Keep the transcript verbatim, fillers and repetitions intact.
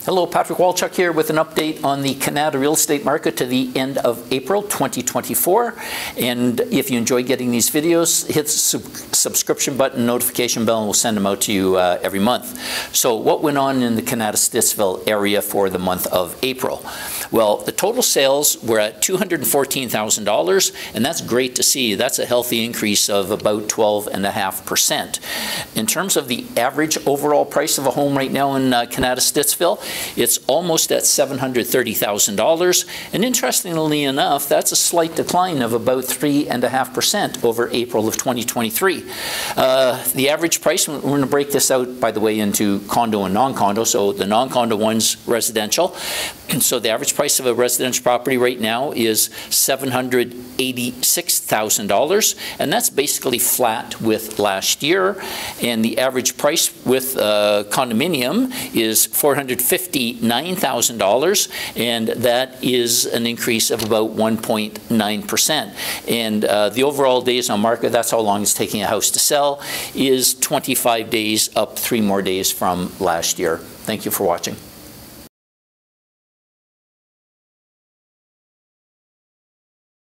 Hello, Patrick Walchuk here with an update on the Kanata real estate market to the end of April twenty twenty-four. And if you enjoy getting these videos, hit the sub subscription button, notification bell, and we'll send them out to you uh, every month. So what went on in the Kanata Stittsville area for the month of April? Well, the total sales were at two hundred fourteen thousand dollars, and that's great to see. That's a healthy increase of about twelve point five percent. In terms of the average overall price of a home right now in uh, Kanata Stittsville, it's almost at seven hundred thirty thousand dollars, and interestingly enough, that's a slight decline of about three point five percent over April of twenty twenty-three. Uh, the average price, we're going to break this out, by the way, into condo and non-condo, so the non-condo one's residential. And so the average price of a residential property right now is seven hundred eighty-six thousand dollars, and that's basically flat with last year. And the average price with uh, condominium is four hundred fifty-nine thousand dollars, and that is an increase of about one point nine percent. And uh, the overall days on market, that's how long it's taking a house to sell, is twenty-five days, up three more days from last year. Thank you for watching.